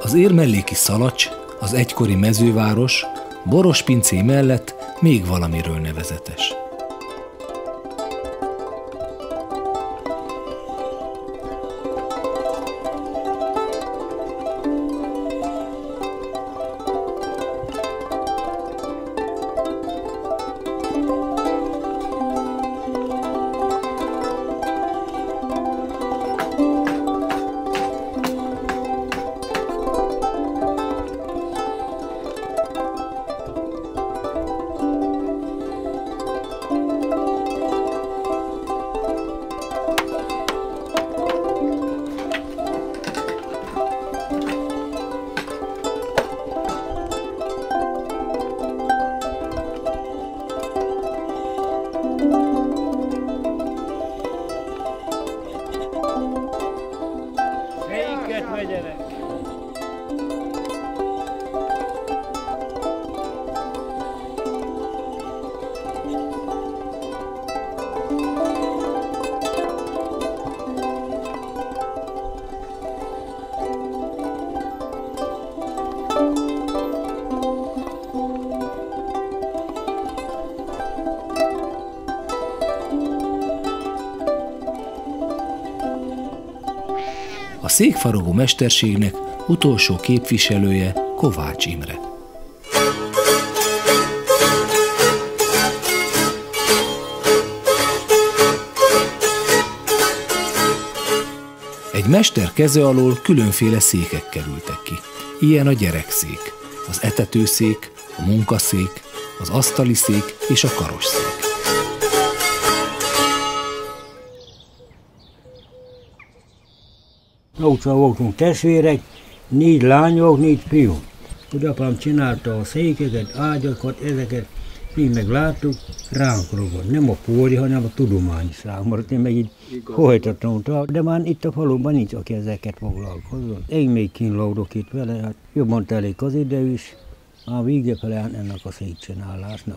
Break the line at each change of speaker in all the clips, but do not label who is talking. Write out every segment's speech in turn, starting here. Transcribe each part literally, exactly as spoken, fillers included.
Az érmelléki Szalacs, az egykori mezőváros, Borospincé mellett még valamiről nevezetes. A székfaragó mesterségnek utolsó képviselője Kovács Imre. Egy mester keze alól különféle székek kerültek ki. Ilyen a gyerekszék, az etetőszék, a munkaszék, az asztali szék és a karosszék.
Nyolcvan voltunk testvérek, négy lányok, négy fiú. Udapám csinálta a székeket, ágyakat, ezeket, mi meg láttuk, ránk rugott. Nem a póri, hanem a tudomány számomra. Én meg így folytatom, de már itt a faluban nincs, aki ezeket foglalkozott. Én még kínlódok itt vele, hát jobban telik az idő is, a vége fele ennek a székcsinálásnak.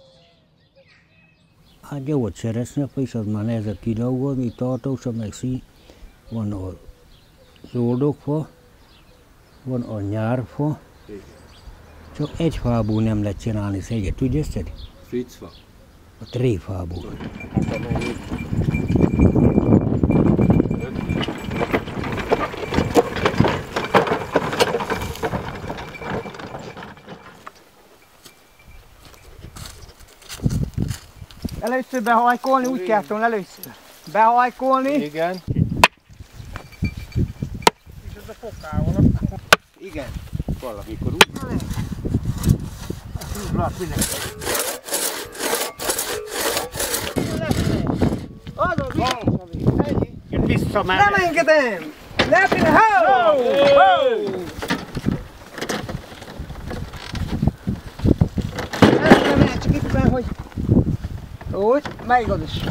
Hát jó, hogy cseresznyapa is, az már nehezebb kidolgozni, tartósabb, meg szín. Van a zsoldokfa, van a nyárfa, csak egy fából nem lehet csinálni széget, tudja ezt?
Fritzfa.
A tréfából.
Először behajkolni, úgy kell szólni először. Behajkolni.
Igen.
És ez a fokával.
Igen. Valamikor úgy.
Azt úgy lát mindenki. Az a vissza.
Én vissza már.
Nem engedem! Lepine, ho! Ez nem mehet, csak itt van, hogy... Úgy, melyik az is?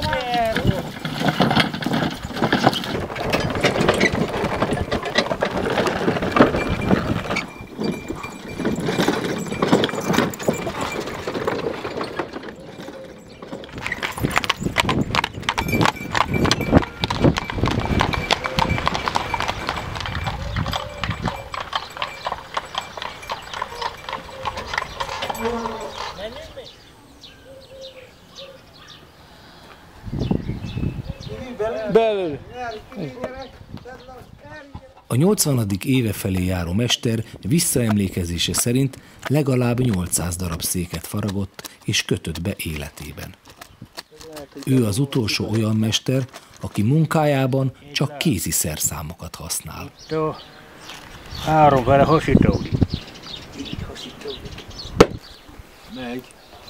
Belül.
A nyolcvanadik éve felé járó mester visszaemlékezése szerint legalább nyolcszáz darab széket faragott és kötött be életében. Ő az utolsó olyan mester, aki munkájában csak kézi szerszámokat használ.
Három vele hasítódik.
Meg.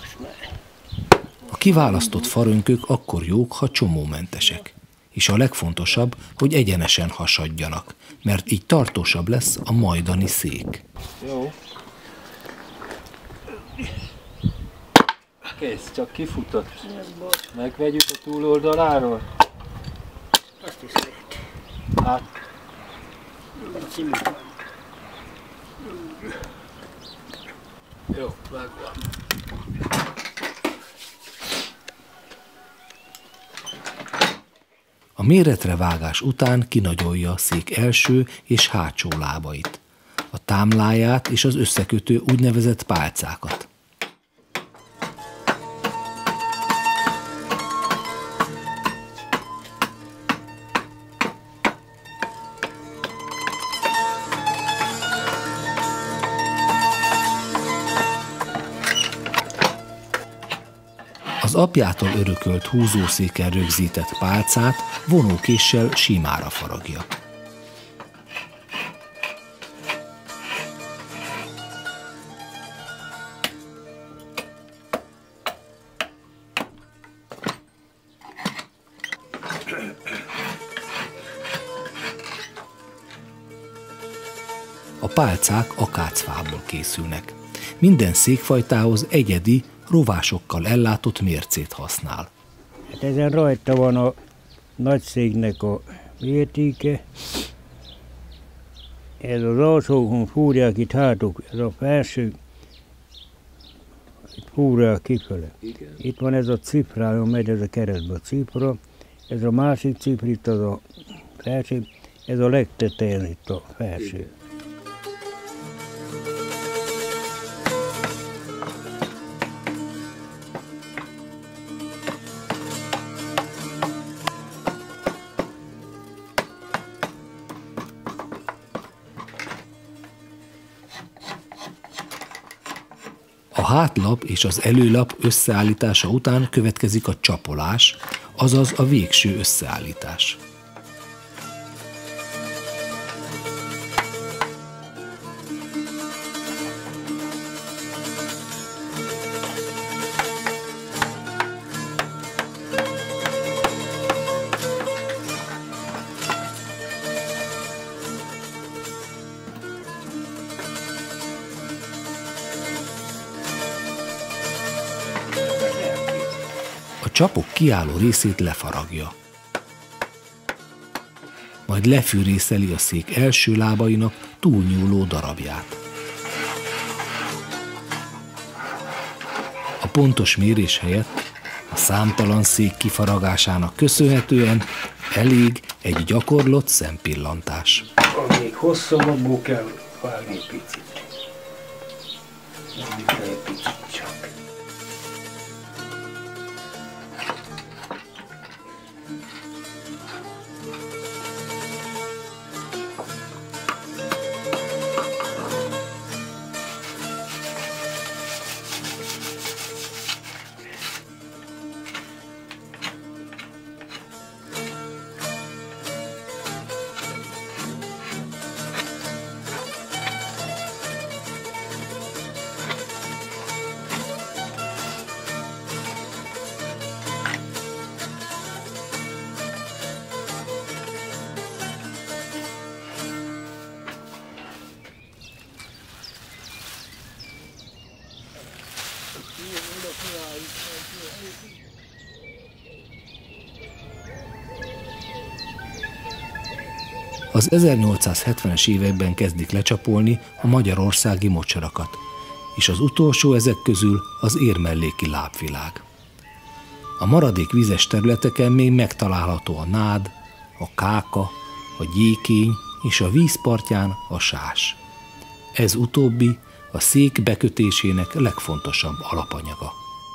A kiválasztott farönkök akkor jók, ha csomómentesek. És a legfontosabb, hogy egyenesen hasadjanak, mert így tartósabb lesz a majdani szék.
Jó. Kész, csak kifutott. Megvegyük a túloldaláról.
Azt is lehet.
Hát. Jó, megvan.
A méretre vágás után kinagyolja a szék első és hátsó lábait. a támláját és az összekötő úgynevezett pálcákat. Az apjától örökölt húzószéken rögzített pálcát vonókéssel simára faragja. A pálcák akácfából készülnek. Minden székfajtához egyedi, rovásokkal ellátott mércét használ.
Hát ezen rajta van a nagy széknek a mértéke. Ez az alsókon fúrják itt hátuk, ez a felső, itt fúrják kifele. Igen. Itt van ez a cifrájon, megy ez a keresztbe a cifra, ez a másik cifra, itt az a felső, ez a legtetejen itt a felső. Igen.
A hátlap és az előlap összeállítása után következik a csapolás, azaz a végső összeállítás. A csapok kiálló részét lefaragja. Majd lefűrészeli a szék első lábainak túlnyúló darabját. A pontos mérés helyett a számtalan szék kifaragásának köszönhetően elég egy gyakorlott szempillantás.
Még hosszabbul kell vágni egy picit. Mindig kell egy picit csak.
Az ezernyolcszázhetvenes években kezdik lecsapolni a magyarországi mocsarakat, és az utolsó ezek közül az érmelléki lábvilág. A maradék vizes területeken még megtalálható a nád, a káka, a gyékény és a vízpartján a sás. Ez utóbbi a szék bekötésének legfontosabb alapanyaga.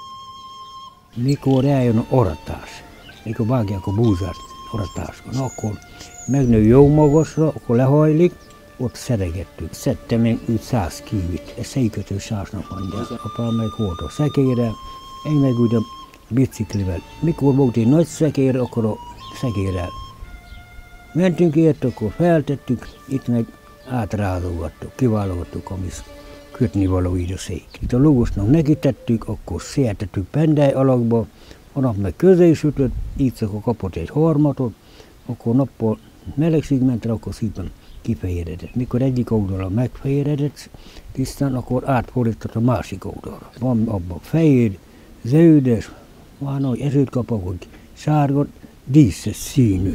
Mikor eljön a aratás, mikor vágják a búzát aratáskor, akkor megnő jó magasra, akkor lehajlik, ott szeregettük. Szedtem én úgy száz kívit, ez székötő sásnak mondja. Apám meg volt a szekére, én meg úgy a biciklivel. Mikor volt egy nagy szekér, akkor a szekérrel mentünk ért, akkor feltettük, itt meg átrázogattuk, kiválogattuk, ami kötni való így a szék. Itt a logosnak nekitettük, akkor széltettük pendály alakba, a nap meg közé sütött, így akkor kapott egy harmatot, akkor nappal melegség ment rá, akkor szépen kifehéredett. Mikor egyik oldalra megfehéredett tisztán, akkor átfordított a másik oldalra. Van abban fehér, zöldes, van, hogy ezőt kap, hogy sárga, díszes színű.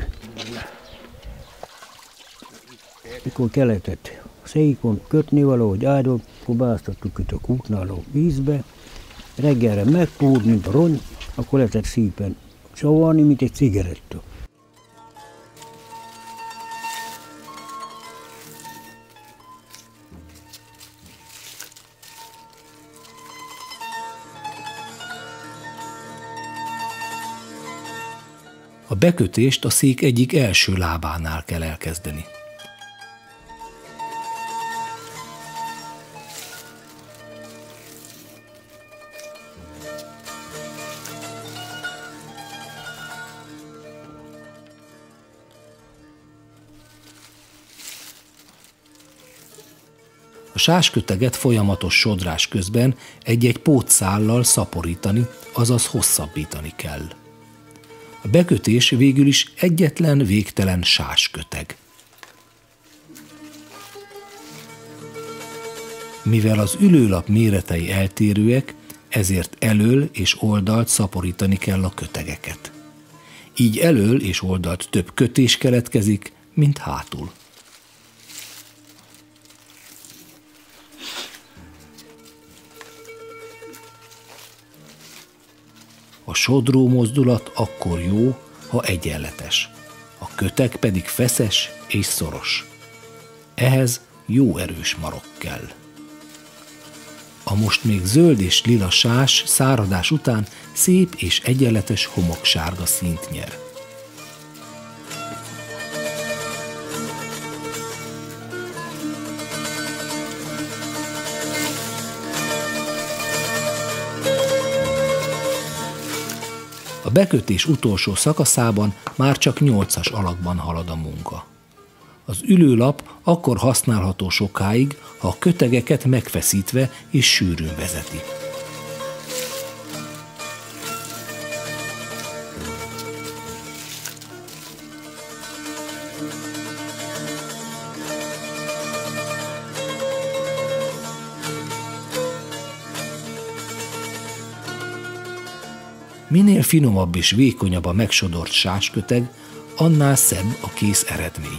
Mikor keletett a székon kötni valahogy áldott, akkor beáztattuk itt a kútnál a vízbe, reggelre megpúr, mint a rongy, akkor lehetett szépen csavarni, mint egy cigaretta.
A bekötést a szék egyik első lábánál kell elkezdeni. A sásköteget folyamatos sodrás közben egy-egy pótszállal szaporítani, azaz hosszabbítani kell. A bekötés végül is egyetlen végtelen sásköteg. Mivel az ülőlap méretei eltérőek, ezért elől és oldalt szaporítani kell a kötegeket. Így elől és oldalt több kötés keletkezik, mint hátul. A sodró mozdulat akkor jó, ha egyenletes, a köteg pedig feszes és szoros. Ehhez jó erős marok kell. A most még zöld és lila sás száradás után szép és egyenletes homoksárga színt nyer. A bekötés utolsó szakaszában már csak nyolcas alakban halad a munka. Az ülőlap akkor használható sokáig, ha a kötegeket megfeszítve és sűrűn vezeti. Minél finomabb és vékonyabb a megsodort sásköteg, annál szebb a kész eredmény.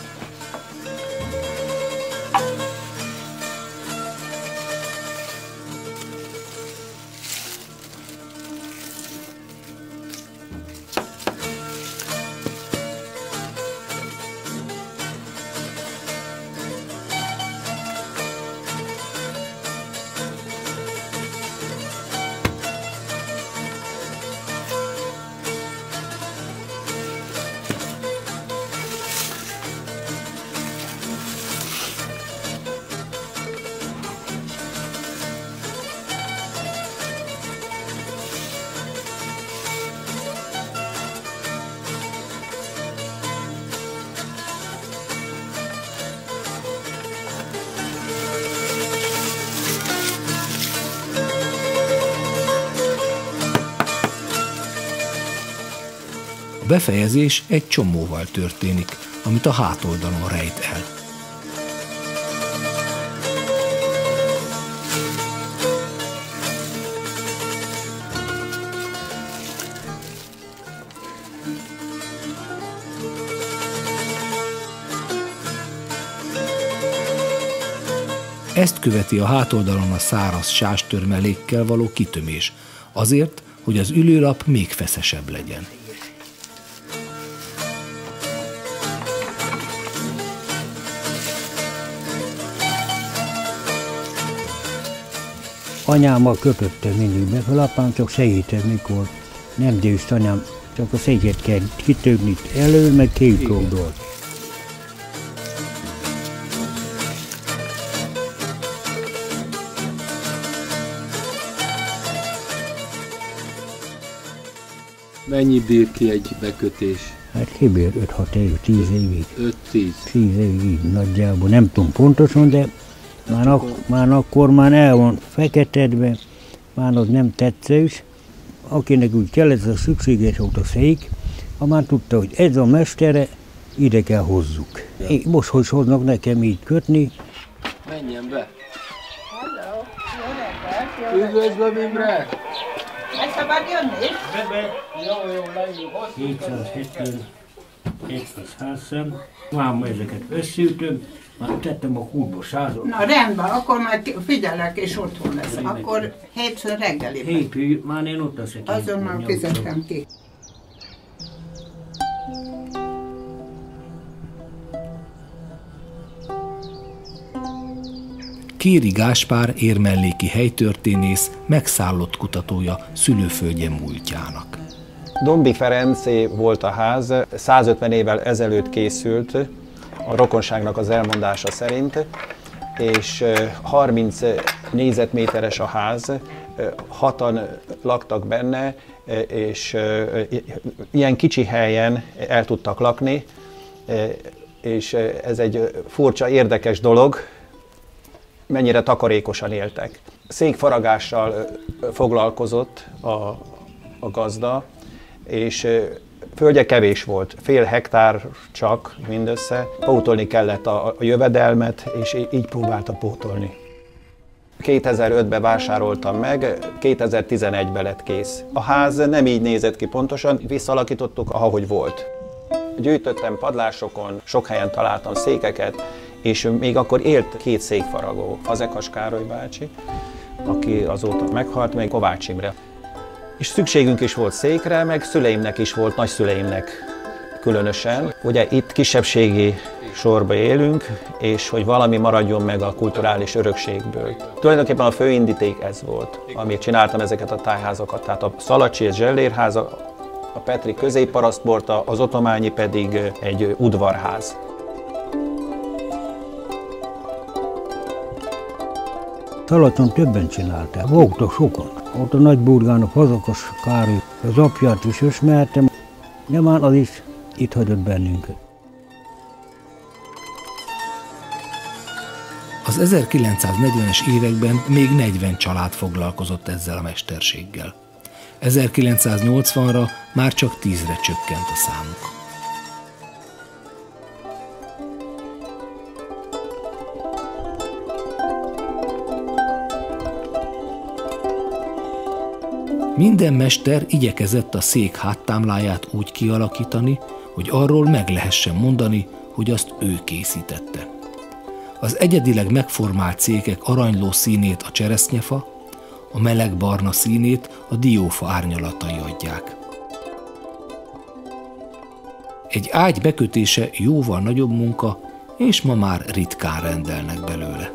A befejezés egy csomóval történik, amit a hátoldalon rejt el. Ezt követi a hátoldalon a száraz sástörmelékkel való kitömés, azért, hogy az ülőlap még feszesebb legyen.
Anyámmal köpögtem mindig, mert a apám csak segített, mikor nem dőst anyám, csak a széket kell kitögni elő, meg két oldalt.
Mennyi bír ki egy bekötés?
Hát kibír öt-hat év, tíz évig.
öt-tíz?
tíz évig nagyjából, nem tudom pontosan, de már, ak már akkor már el van feketedve, már az nem tetszős. Akinek úgy kellett, a szükséges volt a szék, ha már tudta, hogy ez a mestere, ide kell hozzuk. Én most, hogy hoznak nekem így kötni.
Menjen be!
Hello, jó reggelt, jó reggelt.
Üdvözlöm, Imre!
Meg szabad jönni?
Bebe,
Jó, jó, lejjünk.
hétszázhetven, hétszázhászszem, máma ezeket összeütöm, már tettem a kútba százat.
Na rendben, akkor majd figyelek és otthon lesz. Akkor hétször reggeliben.
Hétfő, már én ott leszek.
Azonnal fizettem ki.
Kéri Gáspár érmelléki helytörténész, megszállott kutatója szülőföldje múltjának.
Dombi Ferencé volt a ház, százötven évvel ezelőtt készült, a rokonságnak az elmondása szerint, és harminc négyzetméteres a ház, hatan laktak benne, és ilyen kicsi helyen el tudtak lakni, és ez egy furcsa, érdekes dolog, mennyire takarékosan éltek. Székfaragással foglalkozott a, a gazda, és földje kevés volt, fél hektár csak mindössze. Pótolni kellett a, a jövedelmet, és így próbálta pótolni. kétezer-ötben vásároltam meg, kétezer-tizenegyben lett kész. A ház nem így nézett ki pontosan, visszalakítottuk, ahogy volt. Gyűjtöttem padlásokon, sok helyen találtam székeket, és még akkor élt két székfaragó, Fazekas Károly bácsi, aki azóta meghalt, meg Kovács Imre. És szükségünk is volt székre, meg szüleimnek is volt, nagyszüleimnek különösen. Ugye itt kisebbségi sorba élünk, és hogy valami maradjon meg a kulturális örökségből. Tulajdonképpen a fő indíték ez volt, amit csináltam ezeket a tájházakat. Tehát a Szalacsi és Zsellérháza, a Petri középparasztporta, az Otományi pedig egy udvarház.
Szalacson többen csinálták, voltak sokan. Ott a Nagyburgán a Fazekas Károly, az apját is ismertem, de már az is itt hagyott bennünket.
Az ezerkilencszáznegyvenes években még negyven család foglalkozott ezzel a mesterséggel. ezerkilencszáznyolcvanra már csak tízre csökkent a számuk. Minden mester igyekezett a szék háttámláját úgy kialakítani, hogy arról meg lehessen mondani, hogy azt ő készítette. Az egyedileg megformált székek aranyló színét a cseresznyefa, a meleg barna színét a diófa árnyalatai adják. Egy ágy bekötése jóval nagyobb munka, és ma már ritkán rendelnek belőle.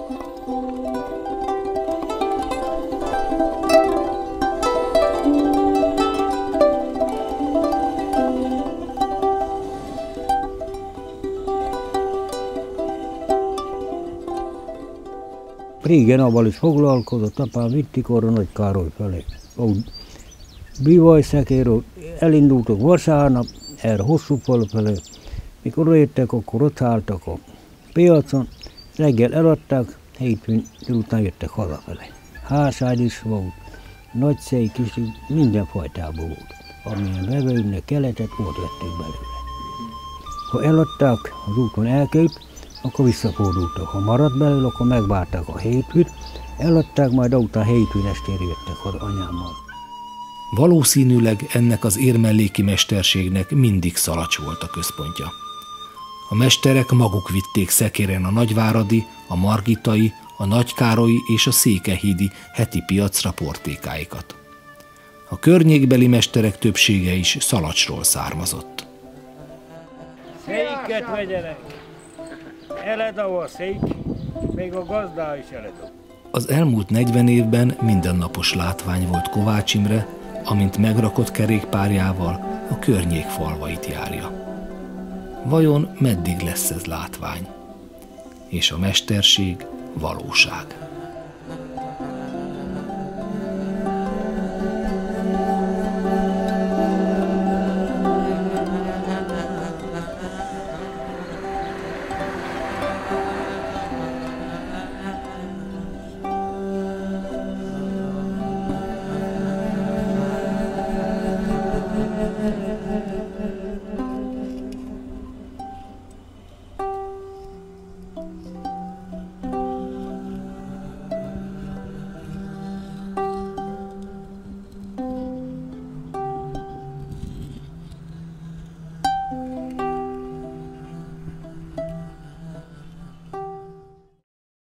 Régen avval is foglalkozott, apám vitték arra Nagy Károly felé. Bivajszekéről elindultak vasárnap, erre hosszú falu felé. Mikor odaértek, akkor ott álltak a piacon, reggel eladták, hétfőn délután jöttek hazafelé. Házágy is volt, nagy szék is, minden fajtából volt. Amilyen vevőnek keletett, ott vették belőle. Ha eladták, az úton elkült, akkor visszafordultak. Ha maradt belőle, akkor megvárták a hétfőt, eladták, majd után hétfőn estére jöttek haza anyámmal.
Valószínűleg ennek az érmelléki mesterségnek mindig Szalacs volt a központja. A mesterek maguk vitték szekéren a nagyváradi, a margitai, a nagykárolyi és a székelyhídi heti piacra portékáikat. A környékbeli mesterek többsége is Szalacsról származott.
Széket vegyenek! Eledava a szék, még a gazdá is eledava.
Az elmúlt negyven évben mindennapos látvány volt Kovács Imre, amint megrakott kerékpárjával a környék falvait járja. Vajon meddig lesz ez látvány? És a mesterség valóság?